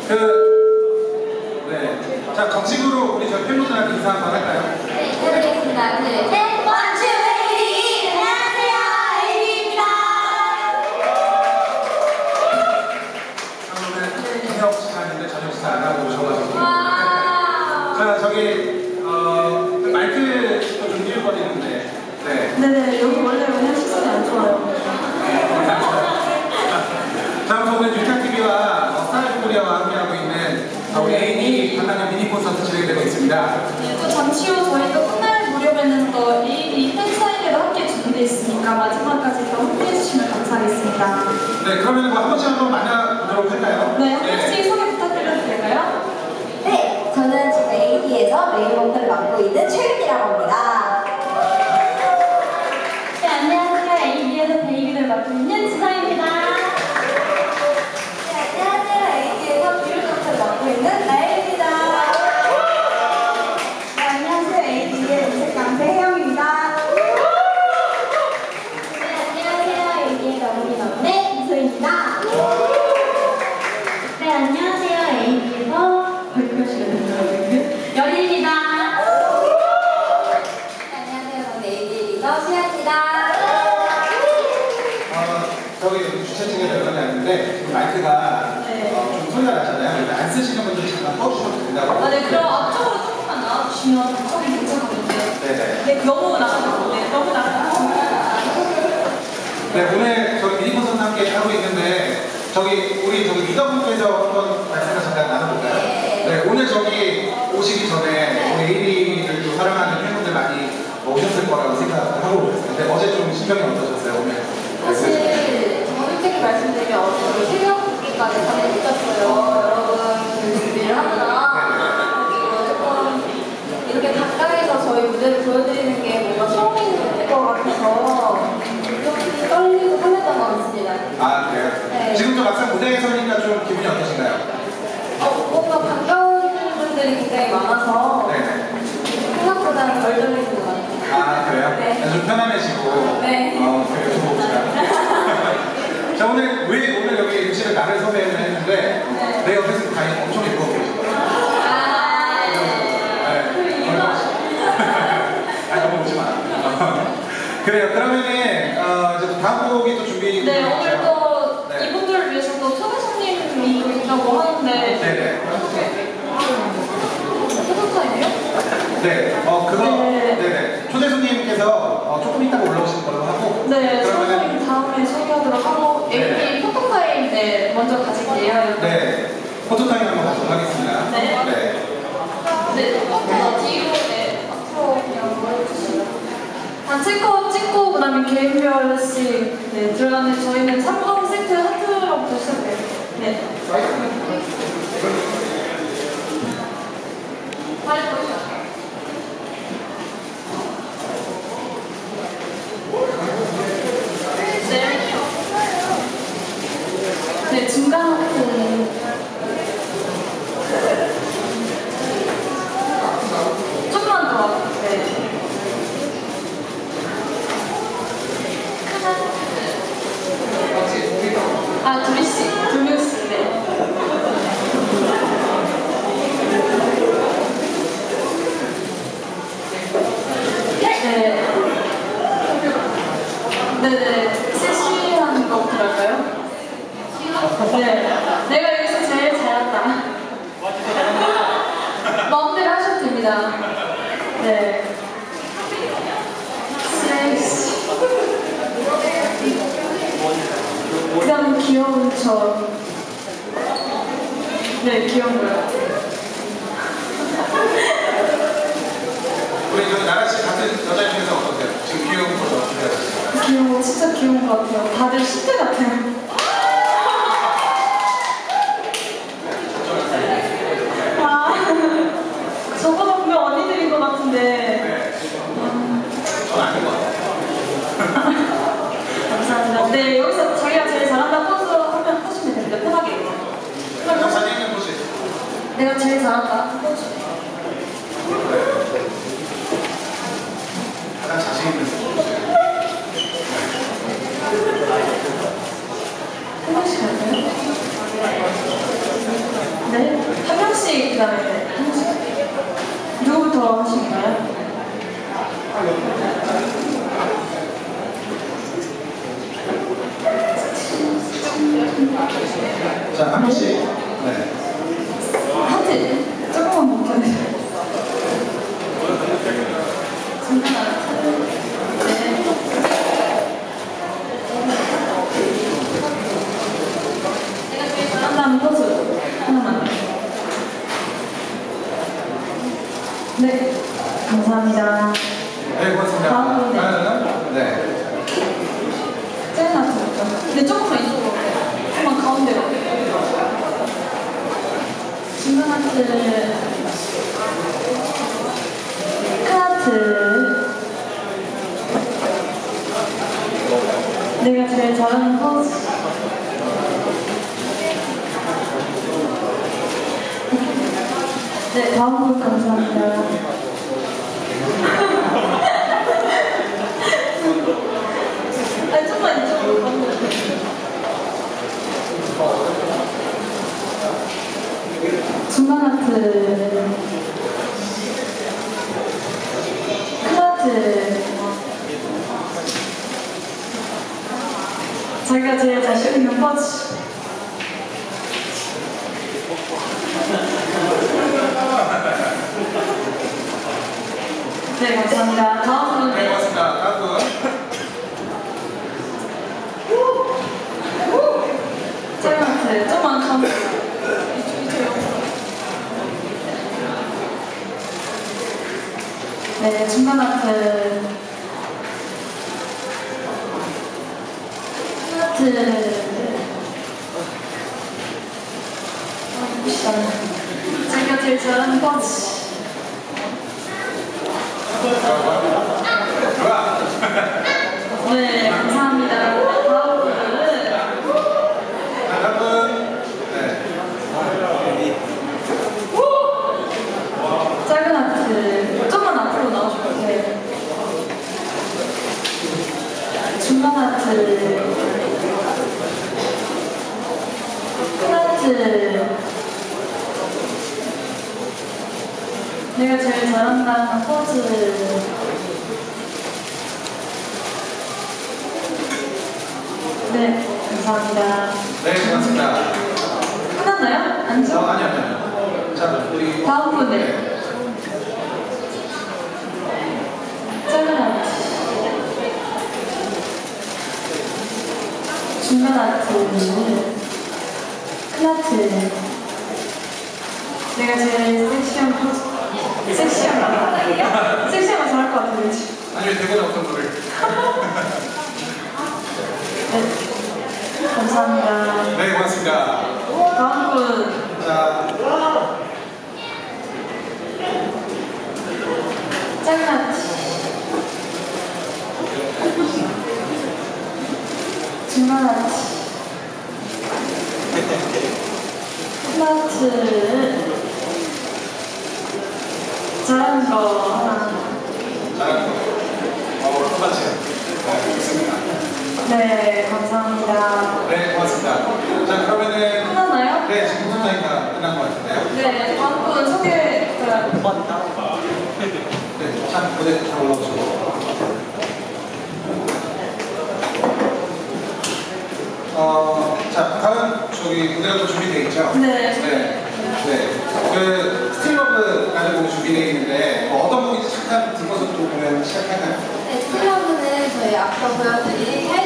네. 자, 정식으로 우리 저희 팬분들한테 인사 한번 할까요? 네, 인사드리겠습니다. 하나, 둘, 셋. 원주 베이비! 안녕하세요, 베이비입니다. 오늘 저녁 시간인데 저녁 식사 안 하고 오셔가지고. 와. 자, 저기 마이크도 좀 잃어버리는데. 네. 네네, 여기 원래 그냥 시선이 안 좋아요. 자, 오늘 뉴타TV와 스타일코리아와 함께하고 있는 우리 AD 한나는 미니 콘서트 진행이 되고 있습니다. 네, 또 잠시 후 저희도 끝날 무렵에는 또 이 팬사인회도 함께 준비되어 있으니까 마지막까지 더 함께 해주시면 감사하겠습니다. 네, 그러면 뭐 한 번씩 한번 만나보도록 할까요? 네, 한 번씩 소개 부탁드려도 될까요? 네, 저는 지금 AD에서 메인 보컬을 맡고 있는 최윤이라고 합니다. 네, 안녕하세요. AD에서 베이비를 맡고 있는 진아입니다. 네, 안녕하세요. AD에서 비율 보컬을 맡고 있는 나엘입니다. 네, 안녕하세요. AD의 음색강세 혜영입니다. 네, 안녕하세요. AD의 너무이 막내 이소입니다. 네, 안녕하세요. AD에서 열입니다. 안녕하세요. 저는 AD의 리더 시아입니다. 저기 주최 측에 연락이 왔는데 지금 마이크가 네. 좀 소리가 나잖아요. 안 쓰시는 분들 잠깐 꺼주셔도 된다고. 아, 네, 그럼 앞쪽으로 조금만 나와주시면 저기 괜찮거든요. 네네. 네, 너무 나가고, 네, 너무 나가고. 네, 오늘 저희 미니 콘서트 함께 하고 있는데 우리 리더분께서 한번 말씀을 잠깐 나눠볼까요? 네, 오늘 저기 오시기 전에 우리 AD를 또 사랑하는 팬분들 많이 오셨을 거라고 생각하고 오셨어요. 근데 어제 좀 심정이 어떠셨어요, 오늘? 사실 솔직히 말씀드리면 어제 새벽까지 잠을 못 잤어요. 여러분 준비를 하느라. 그리고 조금 이렇게 가까이서 저희 무대를 보여드리는 게 뭔가 처음인 것 같아서 좀 떨리고 설렜던 것 같습니다. 아, 그래요? 네. 지금 또 막상 무대에 서니까 좀 기분이 어떠신가요? 뭔가 반가운 분들이 굉장히 많아서 네. 생각보다는 덜 떨리는 것 같아요. 아, 그래요? 네. 좀 편안해지고. 네. 되게 좋습니다. 자, 왜 오늘 여기 MC를 나를 섭외를 했는데 네. 내 옆에서 다 엄청 예쁘고 계시거든요. 너무 오지 마. 그래요. 그러면은 이제 또 다음 곡이 또 준비. 네, 오늘 또 네. 이분들을 위해서 또 초대 손님이 또 있다고 하는데. 네네. 초대 타임이요? 네. 그거. 네. 네네. 초대 손님께서 조금 이따가 올라오시는 걸로 하고. 네, 그러면은 선생님 다음에 소개하도록 하고 AD 포토타임 네, 먼저 가질게요. 네. 포토타임 한번 가도록 하겠습니다. 네. 네. 네, 포토 뒤로 네, 앞으로 그냥 보여주시면 단체 컷 찍고 그 다음에 개인별씩 네, 들어가는 저희는 3번 세트 하트로부터 시작해요. 네. 빨리 보시죠. 네, 중간 하트. 좀만 더. 네. 아, 둘이씩. 두 명씩. 네. 네. 네네. 실시하는 거부터 할까요? 네. 내가 여기서 제일 잘한다. 마음대로 하셔도 됩니다. 네. 섹시. 그 다음 귀여운 저. 네, 귀여운 거요. 우리 저 나라씨 같은 여자 중에서 어떠세요? 지금 귀여운 거 어떻게 하셨어요? 귀여워, 진짜 귀여운 것 같아요. 다들 10대 같아요. 아, 저보다 분명 언니들인 것 같은데. 네. 전 아닌 것 같아요. 감사합니다. 네, 여기서 자기가 제일 잘한다 포즈 하면 하시면 됩니다. 편하게. 그럼 사진 있는 곳이 내가 제일 잘한다 포즈. 가장 자신 있는 곳이 한 번씩 할까요? 네? 그다음에 누구부터 하실까요? 자, 한 분씩. 네. 하트 조금만 못해요. 중간 하트. 네. 내가 제일 잘한다는 포즈 하나만. 네, 감사합니다. 네, 고맙습니다. 다음 분들. 네. 짠 하트부터. 근데 조금만 이쪽으로 오세요. 조금만 가운데로. 중간 하트. 큰 하트. 내가 제일 잘하는 포즈. 네, 다음 분 감사합니다. 아니, 좀만 이쪽으로 가면 중간 하트. 큰 하트. 자기가 제일 자신 있는 포즈. 네, 감사합니다. 다음 분. 네, 고맙습니다. 다음 분. 짤한테 좀만 가면 네, 중간 하트. 하트. 제가 제일 잘하는 포즈. 네, 감사합니다. 다음 분은 다음 분. 네. 작은 하트. 좀만 앞으로 나와주세요. 중간 하트. 큰 하트. 내가 제일 잘한다는 포즈. 네, 감사합니다. 네, 고맙습니다. 끝났나요? 아니죠? 아니요. 자, 우리. 다음 분, 네. 작은 하트. 중간 하트. 큰 하트. 내가 제일 섹시한 포즈. 섹시한 거. 섹시한 거 잘할 것 같아, 왠지. 아니, 대본에 없던 노래. 네. 감사합니다. 네, 고맙습니다. 다음 분. 자, 작은 하트. 중간 하트. 큰 하트. 잘하는 거 하나. 잘하는 거. 똑같이. 네, 좋습니다. 네, 감사합니다. 네, 고맙습니다. 자, 그러면은. 끝났나요? 네, 지금 무슨 타임가 끝난 것 같은데요. 네, 다음 분 소개 부탁드립니다. 네, 자, 무대 다 올라오시고. 자, 다음 저기 무대가 또 준비되어 있죠? 네. 네. 그 스틸러브라는 곡이 준비되어 있는데 어떤 곡인지 잠깐 듣고서 또 공연 시작할까요? 네, 플러그는 저희 앞서 보여드린